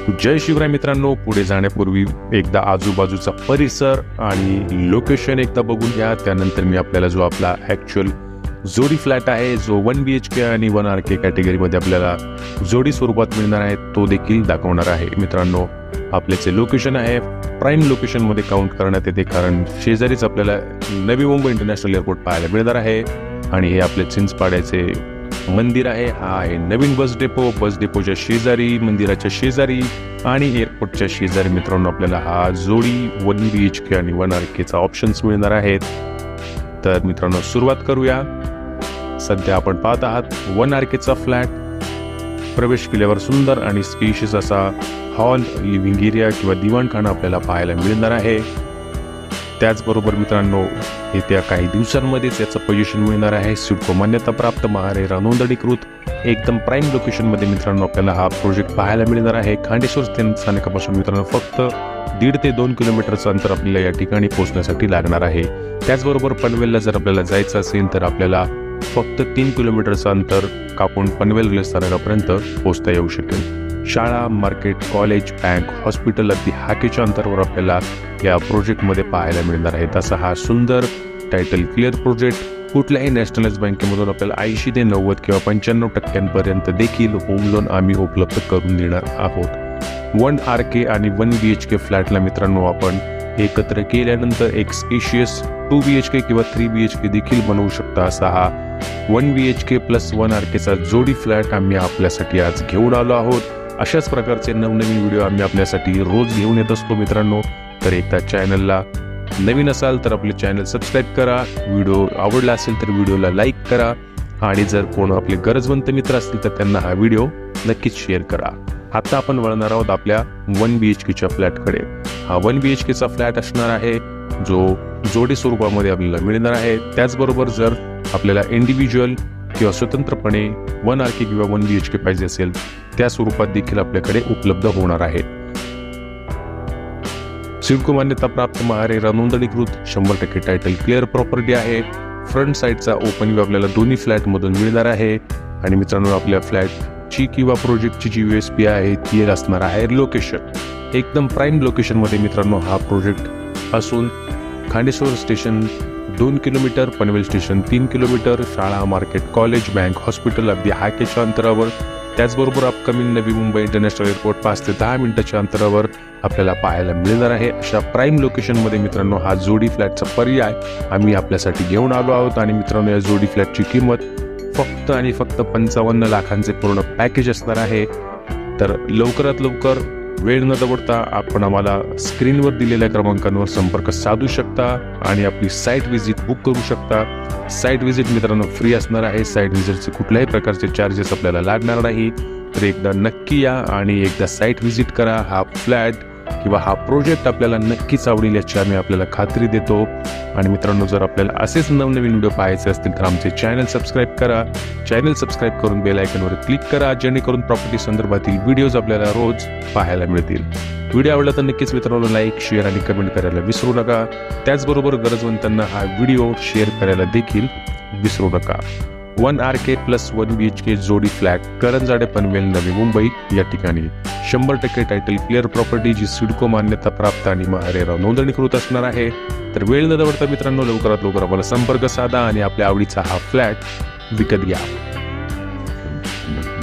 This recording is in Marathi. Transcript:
जय शिवराय मित्रांनो, पुढे जाण्यापूर्वी एकदा आजूबाजूचा परिसर आणि लोकेशन एकदा बघून घ्या। त्यानंतर मी आपल्याला जो आपला ॲक्च्युअल जोडी फ्लॅट आहे, जो 1 BHK आणि 1 RK कॅटेगरीमध्ये आपल्याला जोडी स्वरूपात मिळणार आहे, तो देखील दाखवणार आहे। मित्रांनो, आपले जे लोकेशन आहे प्राईम लोकेशनमध्ये काउंट करण्यात येते, कारण शेजारीच आपल्याला नवी मुंबई इंटरनॅशनल एअरपोर्ट पाहायला मिळणार आहे। आणि हे आपले चिंचपाड्याचे मंदिर आहे, हा आहे नवीन बस डेपोच्या शेजारी, मंदिराच्या शेजारी आणि एअरपोर्टच्या शेजारी मित्रांनो आपल्याला हा जोडी 1 BHK आणि 1 RKचा ऑप्शन्स मिळणार आहेत। तर मित्रांनो, सुरुवात करूया। सध्या आपण पाहत आहात 1 RKचा फ्लॅट। प्रवेश केल्यावर सुंदर आणि स्पेशियस असा हॉल, लिव्हिंग एरिया किंवा दिवाणखाना आपल्याला पाहायला मिळणार आहे। त्याचबरोबर मित्रांनो, येत्या काही दिवसांमध्येच याचं पोझिशन मिळणार आहे सिडको मान्यता प्राप्त, महारेरा नोंदणीकृत, एकदम प्राईम लोकेशनमध्ये मित्रांनो आपल्याला हा प्रोजेक्ट पाहायला मिळणार आहे। खांडेश्वर स्थानकापासून मित्रांनो फक्त 1.5 ते 2 किलोमीटरचं अंतर आपल्याला या ठिकाणी पोहोचण्यासाठी लागणार आहे। त्याचबरोबर पनवेलला जर आपल्याला जायचं असेल तर आपल्याला फक्त 3 किलोमीटरचं अंतर कापून पनवेल रेल्वे स्थानकापर्यंत पोहोचता येऊ शकेल। शाळा, मार्केट, कॉलेज, बँक, हॉस्पिटल अगदी हाकेच्या अंतरावर आपल्याला या प्रोजेक्टमध्ये पाहायला मिळणार आहे। तसा हा सुंदर टायटल क्लिअर प्रोजेक्ट कुठल्याही नॅशनलाइज बँकेमधून आपल्याला 80 ते 90 किंवा 95% देखील होम लोन आम्ही उपलब्ध करून देणार आहोत। 1 RK आणि 1 BHK फ्लॅटला मित्रांनो आपण एकत्र केल्यानंतर एक स्पेशियस 2 BHK किंवा 3 BHK देखील बनवू शकता। असा हा 1 BHK प्लस 1 RKचा जोडी फ्लॅट आम्ही आपल्यासाठी आज घेऊन आलो आहोत। अशाच प्रकारचे नवनवीन व्हिडिओ आम्ही आपल्यासाठी रोज घेऊन येत असतो मित्रांनो। तर एकदा चॅनलला नवीन असाल तर आपले चॅनल सबस्क्राईब करा, व्हिडिओ आवडला असेल तर व्हिडिओला लाईक करा आणि जर कोण आपले गरजवंत मित्र असतील तर त्यांना हा व्हिडिओ नक्कीच शेअर करा। आता आपण वळणार आहोत आपल्या 1 BHKच्या फ्लॅटकडे। हा 1 BHKचा फ्लॅट असणार आहे, जो जोडी स्वरूपामध्ये आपल्याला मिळणार आहे। त्याचबरोबर जर आपल्याला इंडिव्हिज्युअल किंवा स्वतंत्रपणे 1 RK किंवा 1 BHK पाहिजे असेल त्या स्वरूपात देखील आपल्याकडे उपलब्ध होणार आहे। सिडको मान्यता प्राप्त, महारेरा नोंदणीकृत, 100% टायटल क्लिअर प्रॉपर्टी आहे। फ्रंट साईडचा ओपन व्ह्यू आपल्याला दोन्ही फ्लॅटमधून मिळणार आहे। आणि मित्रांनो, आपल्या फ्लॅटची किंवा प्रोजेक्टची जी USP आहे ती असणार आहे लोकेशन। एकदम प्राईम लोकेशनमध्ये मित्रांनो हा प्रोजेक्ट असून Khandeshwar station 2 kilometre, Panvel station 3 kilometre, शाळा, मार्केट, कॉलेज, बँक, हॉस्पिटल अगदी हाकेच्या अंतरावर, त्याचबरोबर upcoming Navi Mumbai international airport 5 ते 10 मिनिटाच्या अंतरावर आपल्याला पाहायला मिळणार आहे। अशा प्राईम लोकेशनमध्ये मित्रांनो हा जोडी फ्लॅटचा पर्याय आम्ही आपल्यासाठी घेऊन आलो आहोत। आणि मित्रांनो, या जोडी फ्लॅटची किंमत फक्त आणि फक्त 55 लाखांचे पूर्ण पॅकेज असणार आहे। तर लवकरात लवकर वेळ न दवडता आपण आम्हाला स्क्रीनवर दिलेल्या क्रमांकांवर संपर्क साधू शकता आणि आपली साईट व्हिजिट बुक करू शकता। साईट व्हिजिट मित्रांनो फ्री असणार आहे। साईट व्हिजिटचे कुठल्याही प्रकारचे चार्जेस आपल्याला लागणार नाही। तर एकदा नक्की या आणि एकदा साईट व्हिजिट करा। हा फ्लॅट किंवा हा प्रोजेक्ट आपल्याला नक्कीच आवडेल याची आम्ही आपल्याला खात्री देतो। आणि मित्रांनो, जर आपल्याला असेच नवनवीन व्हिडिओ पाहायचे असतील तर आमचे चॅनल सबस्क्राईब करा। चॅनल सबस्क्राईब करून बेल आयकॉनवर क्लिक करा, जेणेकरून प्रॉपर्टी संदर्भातील व्हिडिओज आपल्याला रोज पाहायला मिळतील। व्हिडिओ आवडला तर नक्कीच मित्रांनो लाईक, शेअर आणि कमेंट करायला विसरू नका। त्याचबरोबर गरजवंतांना हा व्हिडिओ शेअर करायला देखील विसरू नका। 1 RK प्लस 1 BHK जोडी फ्लॅट, करंजाडे, पनवेल, नवी मुंबई या ठिकाणी 100% टायटल क्लिअर प्रॉपर्टी, जी सिडको मान्यता प्राप्त आणि महारेरा नोंदणीकृत असणार आहे। तर वेळ न दवडता मित्रांनो लवकरात लवकर आम्हाला संपर्क साधा आणि आपल्या आवडीचा हा फ्लॅट विकत घ्या।